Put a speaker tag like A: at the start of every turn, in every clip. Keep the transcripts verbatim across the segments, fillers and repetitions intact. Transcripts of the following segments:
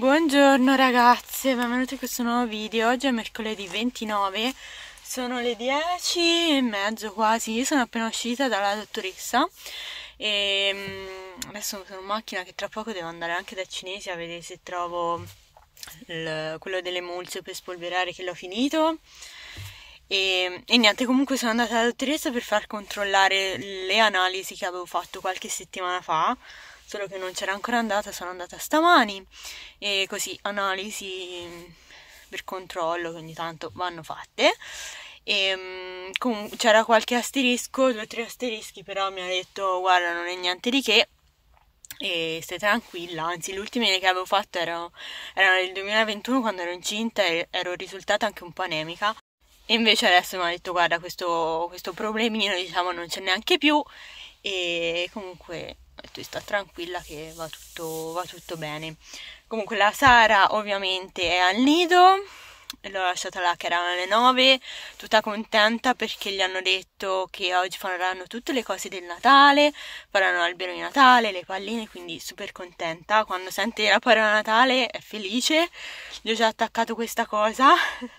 A: Buongiorno ragazze, benvenuti in questo nuovo video. Oggi è mercoledì ventinove, sono le dieci e mezzo quasi. Io sono appena uscita dalla dottoressa e adesso sono in macchina che tra poco devo andare anche dai cinesi a vedere se trovo il, quello dell'emulsio per spolverare, che l'ho finito. E, e niente, comunque sono andata dalla dottoressa per far controllare le analisi che avevo fatto qualche settimana fa, solo che non c'era ancora andata, sono andata stamani e così analisi per controllo che ogni tanto vanno fatte. E comunque c'era qualche asterisco, due o tre asterischi, però mi ha detto guarda, non è niente di che e stai tranquilla. Anzi, le ultime che avevo fatto erano, erano nel duemilaventuno, quando ero incinta e ero risultata anche un po' anemica. E invece adesso mi ha detto guarda, questo, questo problemino diciamo non c'è neanche più, e comunque ho detto sta tranquilla che va tutto, va tutto bene. Comunque la Sara ovviamente è al nido, l'ho lasciata là che erano le nove, tutta contenta perché gli hanno detto che oggi faranno tutte le cose del Natale, faranno l'albero di Natale, le palline, quindi super contenta. Quando sente la parola Natale è felice, gli ho già attaccato questa cosa.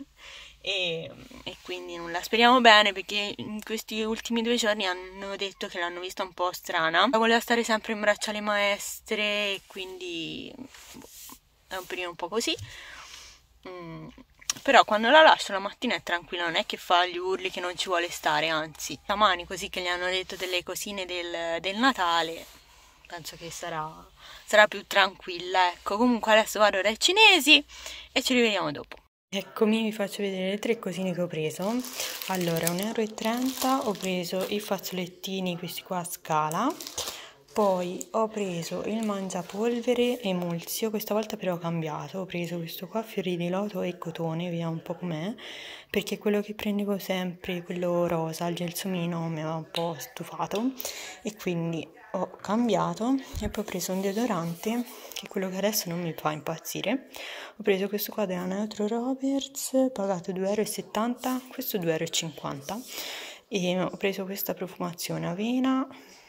A: E, e quindi nulla, speriamo bene, perché in questi ultimi due giorni hanno detto che l'hanno vista un po' strana, voleva stare sempre in braccio alle maestre e quindi boh, è un periodo un po' così. mm. Però quando la lascio la mattina è tranquilla, non è che fa gli urli che non ci vuole stare, anzi stamani così che gli hanno detto delle cosine del, del Natale penso che sarà, sarà più tranquilla, ecco. Comunque adesso vado dai cinesi e ci rivediamo dopo. Eccomi, vi faccio vedere le tre cosine che ho preso. Allora, un euro e trenta ho preso i fazzolettini, questi qua a scala. Poi ho preso il mangiapolvere emulsio, questa volta però ho cambiato. Ho preso questo qua, fiori di loto e cotone, vediamo un po' com'è, perché quello che prendevo sempre, quello rosa, il gelsomino, mi aveva un po' stufato e quindi ho cambiato. E poi ho preso un deodorante, che è quello che adesso non mi fa impazzire. Ho preso questo qua della Neutro Roberts, pagato due euro e settanta, questo due euro e cinquanta. E ho preso questa profumazione avena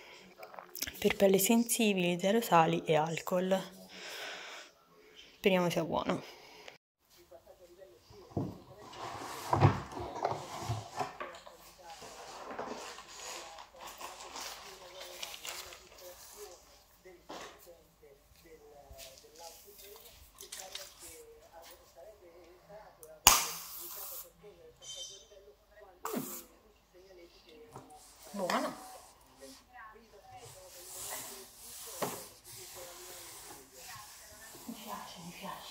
A: per pelle sensibili, zero sali e alcol. Speriamo sia buono. Buono. Mi piace, mi piace.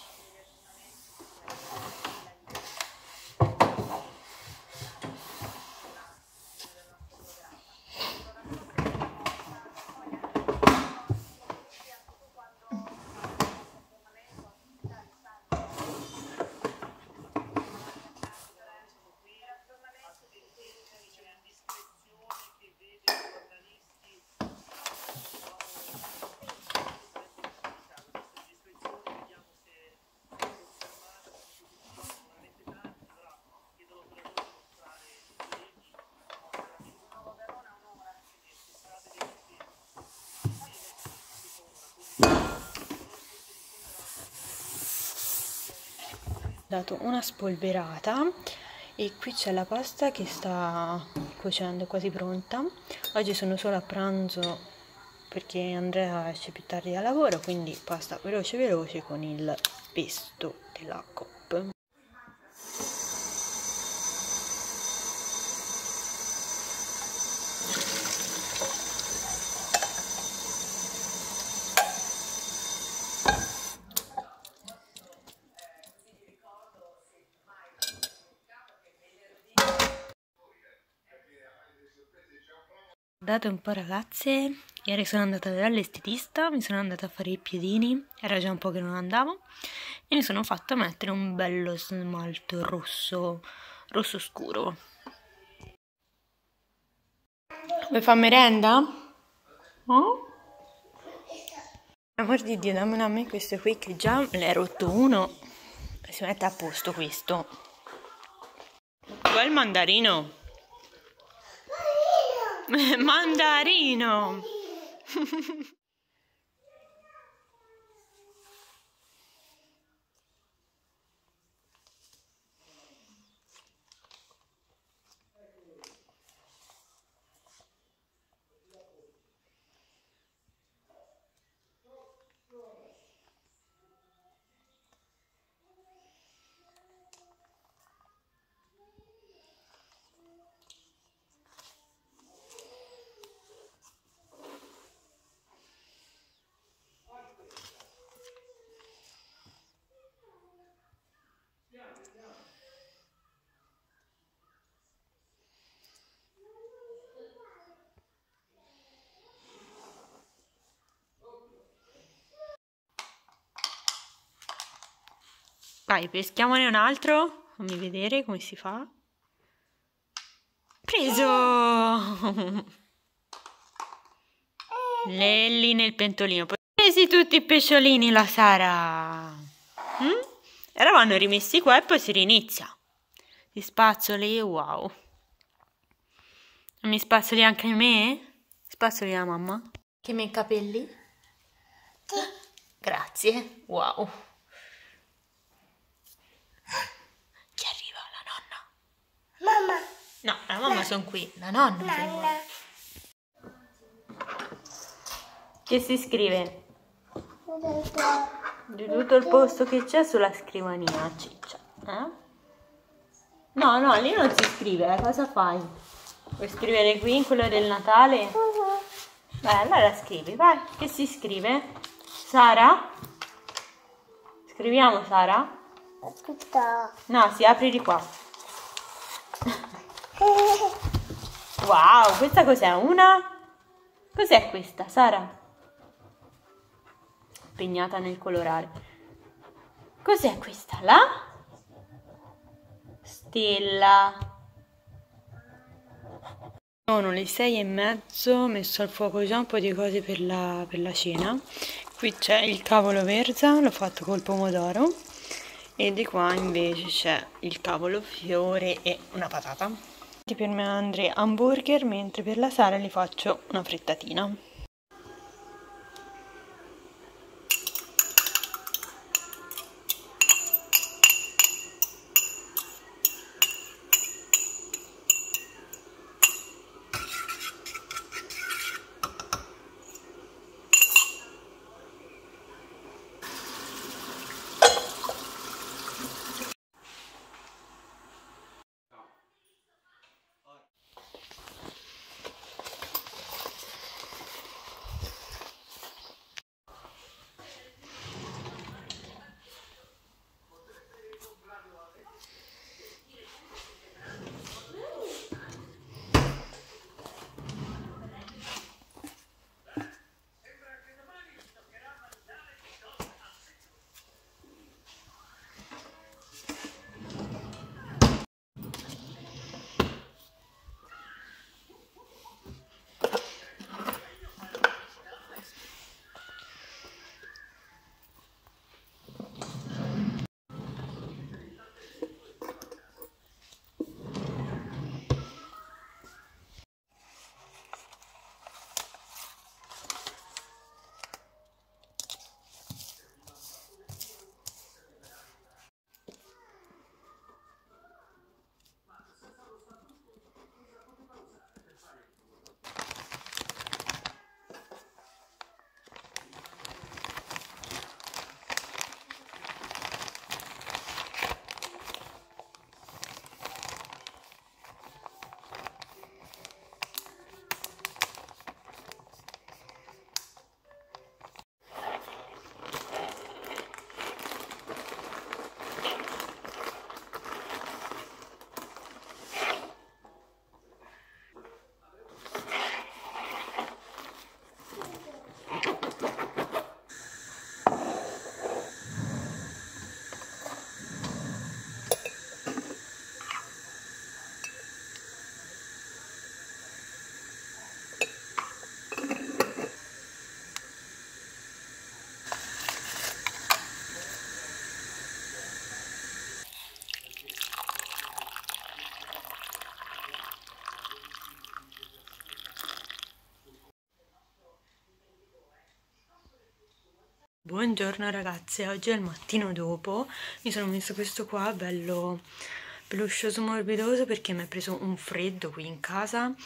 A: Dato una spolverata e qui c'è la pasta che sta cuocendo, quasi pronta. Oggi sono solo a pranzo perché Andrea esce più tardi da lavoro, quindi pasta veloce veloce con il pesto della Coop. Guardate un po' ragazze, ieri sono andata dall'estetista, mi sono andata a fare i piedini, era già un po' che non andavo, e mi sono fatta mettere un bello smalto rosso, rosso scuro. Vuoi fare merenda? Oh? Amor di Dio, dammelo a me questo qui che già l'hai rotto uno, si mette a posto questo. Vuoi il mandarino? Mandarino! Dai, peschiamone un altro. Fammi vedere come si fa. Preso! Lelli nel pentolino. Poi presi tutti i pesciolini la Sara. Mm? E ora vanno rimessi qua e poi si rinizia. Si spazzoli, wow. Mi spazzoli anche me? Spazzoli la mamma? Che i miei capelli? Sì. Grazie, wow. Chi arriva? La nonna? Mamma. No, la mamma sono qui, la nonna. nonna. Che si scrive? Di tutto il posto che c'è sulla scrivania, ciccia. Eh? No, no, lì non si scrive, cosa fai? Vuoi scrivere qui in quello del Natale? Beh, allora scrivi, vai. Che si scrive? Sara? Scriviamo Sara? No, si apre di qua. Wow, questa cos'è? Una? Cos'è questa, Sara? Impegnata nel colorare. Cos'è questa? La? Stella. Sono le sei e mezzo, ho messo al fuoco già un po' di cose per la, per la cena. Qui c'è il cavolo verza, l'ho fatto col pomodoro. E di qua invece c'è il cavolfiore e una patata. Per me Andre hamburger, mentre per la Sara li faccio una frittatina. Buongiorno ragazze, oggi è il mattino dopo, mi sono messo questo qua bello peluscioso morbidoso perché mi è preso un freddo qui in casa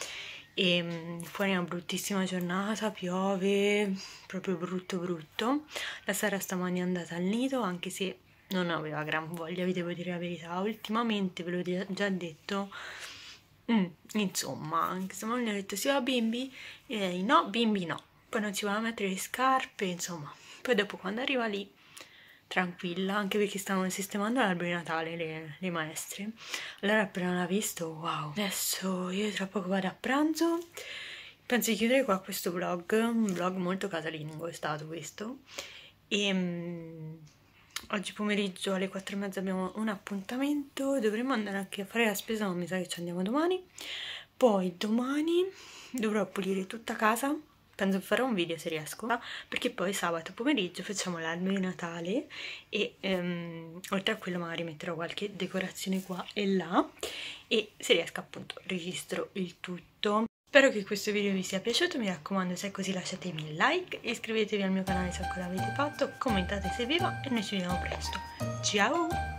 A: e fuori è una bruttissima giornata, piove, proprio brutto brutto. La Sara stamani è andata al nido anche se non aveva gran voglia, vi devo dire la verità, ultimamente ve l'ho già detto, mm, insomma, anche stamani mi ha detto si va bimbi? E lei no, bimbi no, poi non si va a mettere le scarpe, insomma. Poi dopo quando arriva lì, tranquilla, anche perché stavano sistemando l'albero di Natale le, le maestre. Allora appena l'ha visto, wow. Adesso io tra poco vado a pranzo, penso di chiudere qua questo vlog, un vlog molto casalingo è stato questo. E oggi pomeriggio alle quattro e mezza abbiamo un appuntamento, dovremmo andare anche a fare la spesa, ma mi sa che ci andiamo domani. Poi domani dovrò pulire tutta casa, penso che farò un video se riesco, perché poi sabato pomeriggio facciamo l'albero di Natale e um, oltre a quello magari metterò qualche decorazione qua e là, e se riesco appunto registro il tutto. Spero che questo video vi sia piaciuto, mi raccomando, se è così lasciatemi il like, iscrivetevi al mio canale se ancora l'avete fatto, commentate se vi va e noi ci vediamo presto. Ciao!